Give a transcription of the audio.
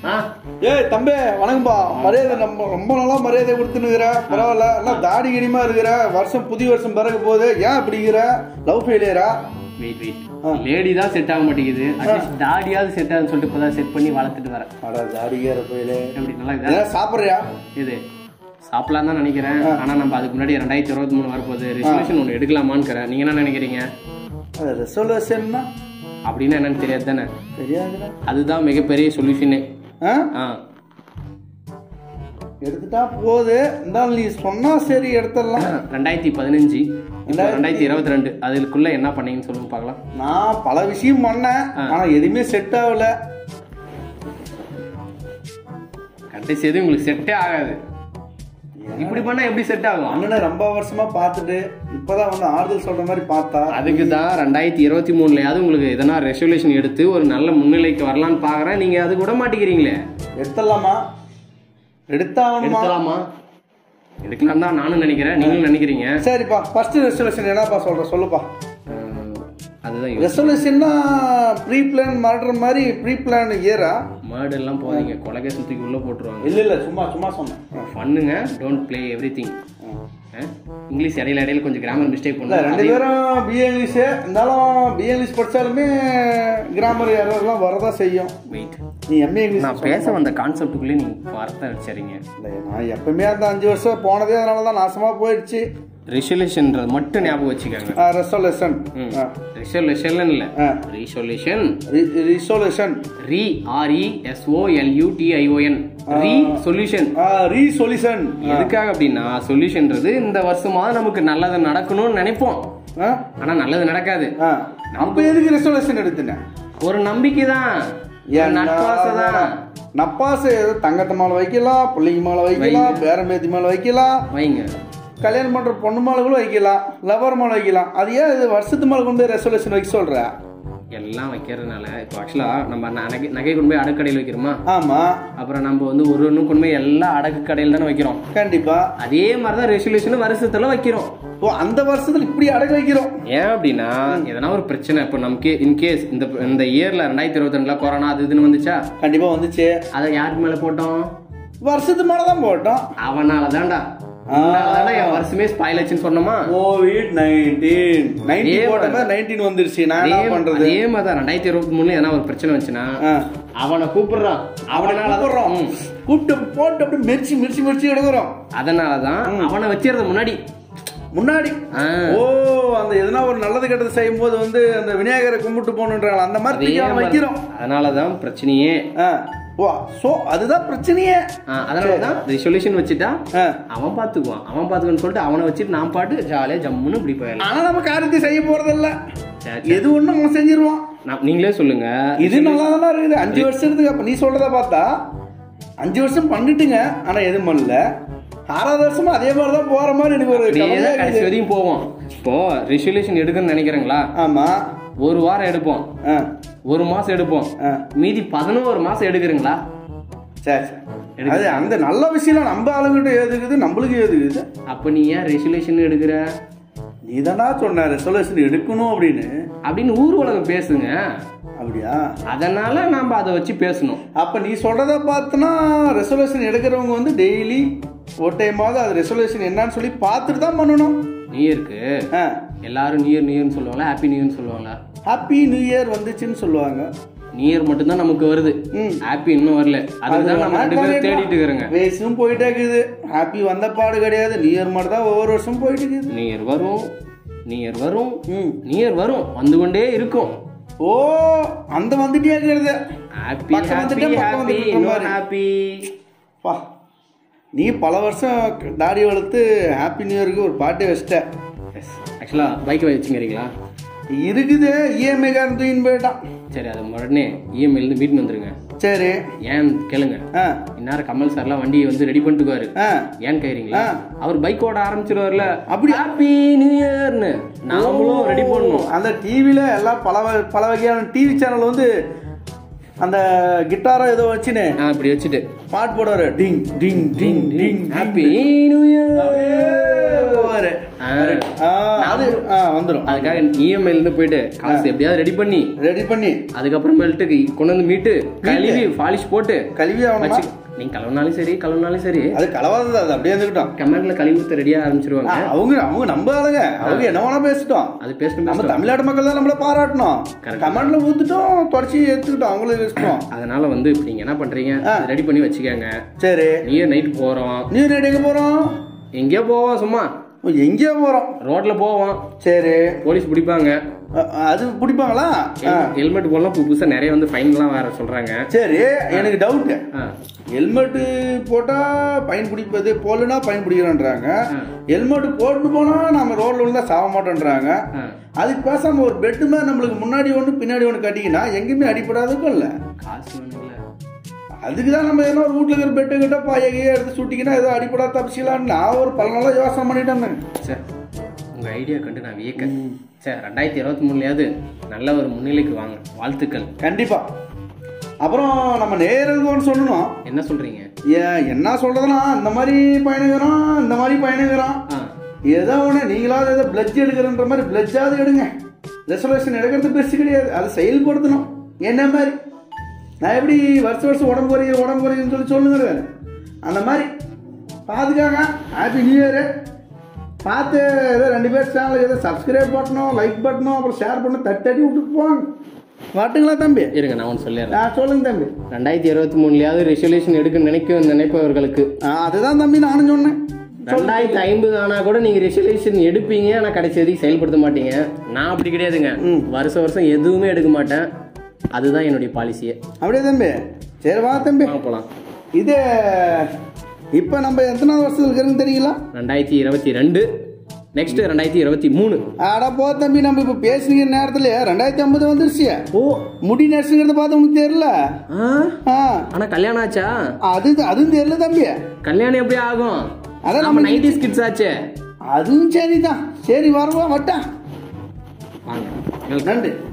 ஏய் தம்பி வணக்கம்பா. மரியாதை நம்ம ரொம்ப நாளா மரியாதை கொடுத்துனுக்குற. பரவாயில்ல, எல்லாம் தாடி கிடிமா இருக்கிற. வருஷம் புதிய வருஷம் பிறகு போகுது. ஏன் அப்படிங்கிற? லவ் ஃபெயிலியரா? வெயிட் லேடி தான் செட் ஆக மாட்டேங்குது. அட்லீஸ்ட் தாடியாவது செட் ஆகுதுன்னு சொல்லிட்டு இப்போதான் செட் பண்ணி வளர்த்துட்டு வரேன். அட தாடிக்கார போயிலே எப்படி நல்லா இருக்குதா? சாப்பிட்றியா? இது சாப்பிடலாம் தான் நினைக்கிறேன். ஆனால் நம்ம அதுக்கு முன்னாடி 2023 வரப்போகுது. ரெசல்யூஷன் ஒன்று எடுக்கலாமான்னு. நீங்கள் என்ன நினைக்கிறீங்க? ரெசல்யூஷன்னா அப்படின்னா என்னன்னு தெரியாது தானே? தெரியாதுல. அதுதான் மிகப்பெரிய சொல்யூஷனே. எடுத்துட்டா போகுது. இருந்தாலும் நீ சொன்னா சரி எடுத்துடலாம். 2015 2022 அதுக்குள்ள என்ன பண்ணீங்கன்னு சொல்லுங்க பார்க்கலாம். நான் பல விஷயம் பண்ணேன், ஆனா எதுவுமே செட் ஆகல. கடைசி எதுவும் உங்களுக்கு செட்டே ஆகாது. இப்படி பண்ணா எப்படி செட் ஆகும்? அண்ணனை ரொம்ப வருஷமா பார்த்துட்டு இப்பதான் வந்து ஆறுதல் சொல்ற மாதிரி பார்த்தா. அதுக்கு தான் 2023 உங்களுக்கு எதனா ரெசல்யூஷன் எடுத்து ஒரு நல்ல முன்னிலைக்கு வரலான்னு பாக்குறேன். நீங்க அது கூட மாட்டேங்கிறீங்களே. எடுத்துடலாமா? எடுத்தாகணுமா? எடுக்கலாம் தான் நானும் நினைக்கிறேன், நீங்களும் நினைக்கிறீங்க. சரிப்பா, ஃபர்ஸ்ட் ரெசல்யூஷன் என்னப்பா சொல்லுப்பா. அதுதான் ரெசல்யூஷன்னா ப்ரீ பிளான் மர்டர் மாதிரி. ப்ரீ பிளான் இயரா? மர்டர் எல்லாம் போதீங்க, கொலைகை சுத்திக்கு உள்ள போட்டுருவாங்க. இல்ல சும்மா சொன்னேன். பண்ணுங்க, டோன்ட் ப்ளே எவ்ரிதிங். இங்கிலீஷ் இடையில கொஞ்சம் கிராமர் மிஸ்டேக் பண்ணல. 2 பேரும் பிஏ இங்கிலீஷ் இருந்தாலும் பிஏ இங்கிலீஷ் படிச்சாலுமே கிராமர் எரர்லாம் வரதான் செய்யும். வெயிட், நீ எம்ஏ இங்கிலீஷ். நான் பேச வந்த கான்செப்டுக்குள்ளே நீங்க வார்த்தை வச்சிருங்க. இல்லை, நான் எப்பவுமே அந்த 5 வருஷம் போனதே அதனால தான் நாசமா போயிடுச்சு. ரெசல்யூஷன்ன்றது மட்டும் ஞாபகம் வச்சுக்கோங்க. ரெசல்யூஷன் இல்ல, ரெசல்யூஷன். ரீசொல்யூஷன். எதுக்காக அப்படின்னா, சொல்யூஷன்ன்றது இந்த வருஷமாவது நமக்கு நல்லது நடக்கணும்னு நினைப்போம், ஆனா நல்லது நடக்காது. நம்ம எதுக்கு ரெசல்யூஷன் எடுத்துனேன்? ஒரு நம்பிக்கை தான், நப்பாசு. தங்கத்தை மேல வைக்கலாம், பிள்ளைங்க மேல வைக்கலாம், பேரம்பேத்தி மேல வைக்கலாம், வைங்க. கல்யாணம் பண்ற பொண்ணு மேல கூட வைக்கலாம், லவர் மேல வைக்கலாம். அது ஏன் இது வருஷத்து மேல கொண்டு போய் ரெசல்யூஷன் வைக்க சொல்ற? எல்லாம் வைக்கிறதுனால இப்போ ஆக்சுவலா நம்ம நகை கொண்டு போய் அடக்கு கடையில் வைக்கிறோமா? ஆமா. அப்புறம் நம்ம வந்து ஒரு கொண்டு போய் எல்லாம் அடக்கு கடையில் தானே வைக்கிறோம். கண்டிப்பா. அதே மாதிரிதான் ரெசல்யூஷன் வருஷத்துல வைக்கிறோம். ஓ, அந்த வருஷத்துல இப்படி அடகு வைக்கிறோம். ஏன் அப்படின்னா, எதனா ஒரு பிரச்சனை இப்போ நமக்கு இன்கேஸ் இந்த இயர்ல 2022 கொரோனா அது இதுன்னு வந்துச்சா? கண்டிப்பா வந்துச்சு. அதை யாருக்கு மேல போட்டோம்? வருஷத்து மேலதான் போட்டோம். அவனால தான்டா என் வருஷமே ஸ்பாயில் ஆச்சுன்னு சொன்னோமா? COVID-19 போட்டோமா, 19 வந்துருச்சு. நான் என்ன பண்றது? அதே மாதிரி தான் 2023 எதனா ஒரு பிரச்சனை வந்துச்சுன்னா அவனை கூப்பிடுறான், கூப்பிட்டு போட்டு அப்படி மிர்ச்சி எடுக்கிறோம். அதனாலதான் அவனை வச்சிருந்த முன்னாடி. ஓ, அந்த எதனா ஒரு நல்லது கெட்டது செய்யும் போது வந்து அந்த விநாயகரை கும்பிட்டு போகணுன்றாங்க, அந்த மாதிரி வைக்கிறோம். அதனாலதான் பிரச்சனையே. ஓ, சோ அதுதான் பிரச்சனையே. அதனாலதான் ரெசல்யூஷன் வச்சுட்டா அவன் பாத்துக்குவான்னு சொல்லிட்டு அவனை வச்சுட்டு நான் பாட்டு ஜாலியா ஜம்முன்னு இப்படி போயிடலாம். ஆனா நம்ம காரியத்தை செய்ய போறதில்ல, எது ஒண்ணும் அவன் செஞ்சிருவான். நீங்களே சொல்லுங்க, இது நல்லா தானே இருக்குது. 5 வருஷத்துக்கு அப்ப நீ சொல்றத பார்த்தா 5 வருஷம் பண்ணிட்டுங்க, ஆனா எதுவும் பண்ணல. 6வது வருஷமா அதே மாதிரிதான் போற மாதிரி எனக்கு ஒரு கடைசி வரையும் போவோம். இப்போ ரெசல்யூஷன் எடுக்கணும்னு நினைக்கிறீங்களா? ஆமா. ஒரு வாரம் எடுப்போம், ஒரு மாசம் எடுப்போம், மீதி 11 மாசம் எடுக்கிறீங்களா? சரி, அது அந்த நல்ல விஷயம் நம்ம ஆளுங்கிட்ட ஏதுக்குது, நம்மளுக்கு ஏதுக்குது. அப்ப நீ ஏன் ரெசல்யூஷன் எடுக்கிற? நீ தானா சொன்ன ரெசல்யூஷன் எடுக்கணும் அப்படின்னு ஊர் உலகம் பேசுங்க. அப்படியா? அதனால நாம அதை வச்சு பேசணும். அப்ப நீ சொல்றத பார்த்தனா ரெசல்யூஷன் எடுக்கிறவங்க வந்து டெய்லி ஒரு டைமாவது அது ரெசல்யூஷன் என்னன்னு சொல்லி பார்த்துட்டு தான் பண்ணணும். நியூ இயருக்கு எல்லாரும் நியூ இயர்னு சொல்லுவாங்களா, ஹாப்பி நியூ இயர்னு சொல்லுவாங்களா? ஹாப்பி நியூ இயர் வந்துச்சுன்னு சொல்லுவாங்க. நியூ இயர் மட்டும் தான் நமக்கு வருது, ஹாப்பி இன்னும் வரல. அதுதான் நம்ம 2 பேரும் தேடிட்டு இருக்கிறோங்க. வயசும் போயிட்டே இருக்குது, ஹாப்பி வந்த பாடு கிடையாது. நியூ இயர் மட்டும் தான் ஒவ்வொரு வருஷம் போயிட்டு இருக்குது. நியூ இயர் வரும், நியூ இயர் வரும், வந்து கொண்டே இருக்கும். ஓ, அந்த வந்துட்டே இருக்கிறது. Happy happy. வா, நீ பல வருஷம் தாடி வளர்த்து ஹாப்பி நியூ இயருக்கு ஒரு பாட்டே வச்சிட்ட. ஆக்சுவலா பைக் வச்சுக்கிறீங்களா? இருக்குது, இஎம்ஐ காரன் தூக்கின்னு போயிட்டான். சரி, அது உடனே இஎம்ஐலேருந்து வீட்டு வந்துருங்க. சரி, ஏன் கேளுங்க. இந்நேரம் கமல் சார்லாம் வண்டியை வந்து ரெடி பண்ணிட்டுக்குவாரு. ஏன் கேக்குறீங்களா? அவர் பைக் ஓட ஆரம்பிச்சிருவார்ல, அப்படி ஹாப்பி நியூ இயர்னு நாமளும் ரெடி பண்ணணும். அந்த டிவில எல்லாம் பல வகையான டிவி சேனல் வந்து அந்த கிட்டாரோ ஏதோ வச்சுன்னு இப்படி வச்சுட்டு பாட்டு போடுவாரு. டிங் டிங் டிங் டிங் ஹாப்பி நியூ இயர் சொல்லுவாரு. அது வந்துடும். அதுக்காக இஎம்ஐல இருந்து போயிட்டு காசு எப்படியாவது ரெடி பண்ணி அதுக்கப்புறமேட்டுக்கு கொண்டு வந்து மீட்டு கழுவி பாலிஷ் போட்டு கழுவி ஆகணும். நீங்க கலவனாலும் சரி அது கலவாதது, அது அப்படியே இருந்துக்கிட்டோம். கமெண்ட்ல கழுவி ஊத்த ரெடியா ஆரம்பிச்சிருவாங்க. அவங்க நம்ப ஆளுங்க, அவங்க என்ன வேணா பேசிட்டோம். அது பேசணும். நம்ம தமிழ்நாடு மக்கள் தான் நம்மள பாராட்டணும். கமெண்ட்ல ஊத்துட்டோம், தொடச்சி எடுத்துக்கிட்டோம், அவங்களும் இஷ்டம். அதனால வந்து இப்ப நீங்க என்ன பண்றீங்க, ரெடி பண்ணி வச்சுக்கோங்க. சரி, நியூ நைட் போறோம். நியூ நைட் எங்க போறோம்? எங்கேயோ போவோம், சும்மா எங்கேயோ போறோம், ரோட்ல போவோம். சரி, போலீஸ் பிடிப்பாங்க. அது பிடிப்பாங்களா? ஹெல்மெட் போடலாம், புதுசா நிறைய வந்து ஃபைன்லாம் வேற சொல்றாங்க. சரி, எனக்கு டவுட். ஹெல்மெட் போட்டா ஃபைன் பிடிப்பது, போடலன்னா ஃபைன் பிடிக்கிறோன்றாங்க. ஹெல்மெட் போட்டு போனா நம்ம ரோட்ல விழுந்தா சாக மாட்டோன்றாங்க. அதுக்கு பேசாம ஒரு பெட்டு மாதிரி நம்மளுக்கு முன்னாடி ஒன்று பின்னாடி ஒன்று கட்டிக்கினா எங்கேயுமே அடிப்படாதுக்கும் இல்லை. காசு வேணும்ல, அதுக்குதான் நம்ம ஏதோ ஒரு வீட்டுல இருக்கிற பெட்டு கிட்ட பாயகையே எடுத்து சுட்டிக்கினா ஏதோ அடிப்படா தப்பிச்சிக்கலான்னு நான் ஒரு பல நாளா யோசனை பண்ணிட்டேன். சார், உங்க ஐடியா கண்டு நான் வியக்க. சார், 2023 நல்ல ஒரு முன்னிலைக்கு வாங்க. வாழ்த்துக்கள். கண்டிப்பா. அப்புறம் நம்ம நேரலுக்கு ஒன்று சொல்லணும். என்ன சொல்றீங்க? என்ன சொல்றதுன்னா, இந்த மாதிரி பயணிக்கிறோம் ஏதோ ஒன்று நீங்களாவது ஏதோ பிளட்ஜ் எடுக்கிறன்ற மாதிரி பிளட்ஜாவது எடுங்க. ரெசல்யூஷன் எடுக்கிறது பெருசு கிடையாது, அதை செயல்படுத்தணும். என்ன மாதிரி நான் எப்படி வருஷம் உடம்பு குறையுன்னு சொல்லுங்க. அந்த மாதிரி பார்த்துக்காங்க. Happy new year. பார்த்து ஏதோ 2 பேர் சேனலுக்கு ஏதோ சப்ஸ்கிரைப் பண்ணணும், லைக் பண்ணணும், அப்புறம் ஷேர் பண்ணணும், தட்டி விட்டுட்டு போவாங்க. வாட்டுங்களா தம்பி? இருங்க, நான் ஒன்று சொல்லிடுறேன். சொல்லுங்க தம்பி. 2023 ரெசல்யூஷன் எடுக்க நினைப்பவர்களுக்கு அதுதான் தம்பி நானும் சொன்னேன். 2050 ஆனா கூட நீங்க ரெசல்யூஷன் எடுப்பீங்க, ஆனா கடைசி வரைக்கும் செயல்படுத்த மாட்டீங்க. நான் அப்படி கிடையாதுங்க. வருஷம் எதுவுமே எடுக்க மாட்டேன். அதுதான் என்னுடைய பாலிசியே. அப்படியே தம்பி? சரி, வா தம்பி போலாம். இது இப்ப நம்ம எத்தனாவது வருஷத்துல இருக்கிறது தெரியல? 2022. நெக்ஸ்ட் 2023. அட போ தம்பி, நம்ம இப்ப பேசுகிற நேரத்துல 2050 வந்துருச்சு. ஓ, முடி நடிச்சுங்கிறத பார்த்து உனக்கு தெரியல? ஆனா கல்யாணம் ஆச்சா? அதுவும் தெரியல தம்பி. கல்யாணம் எப்படி ஆகும்? அதான் நம்ம 90s கிட்ஸ் ஆச்சு. அதுவும் சரிதான். சரி, வருவோம், வட்டா. நன்றி.